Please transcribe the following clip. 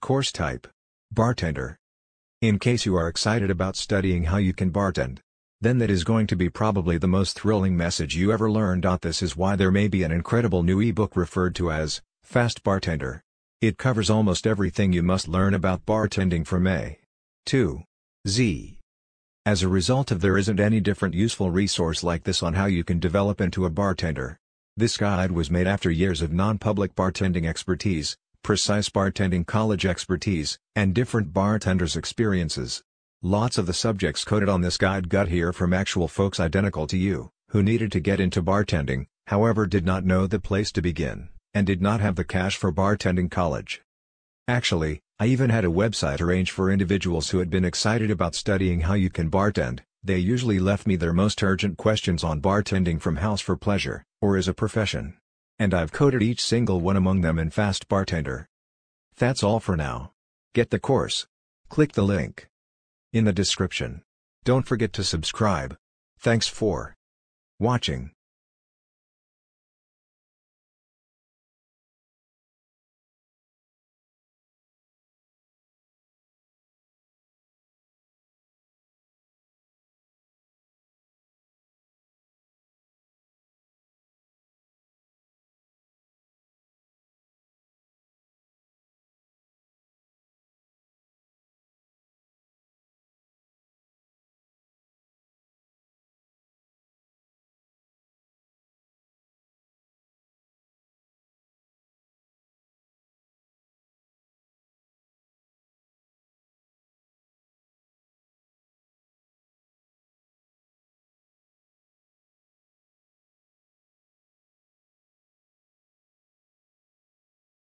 Course type: Bartender. In case you are excited about studying how you can bartend, then that is going to be probably the most thrilling message you ever learned. This is why there may be an incredible new ebook referred to as Fast Bartender. It covers almost everything you must learn about bartending from A to Z. As a result of there isn't any different useful resource like this on how you can develop into a bartender. This guide was made after years of non-public bartending expertise, precise bartending college expertise, and different bartenders' experiences. Lots of the subjects coded on this guide got here from actual folks identical to you, who needed to get into bartending, however did not know the place to begin, and did not have the cash for bartending college. Actually, I even had a website arranged for individuals who had been excited about studying how you can bartend. They usually left me their most urgent questions on bartending from house for pleasure, or as a profession. And I've coded each single one among them in Fast Bartender. That's all for now. Get the course. Click the link in the description. Don't forget to subscribe. Thanks for watching.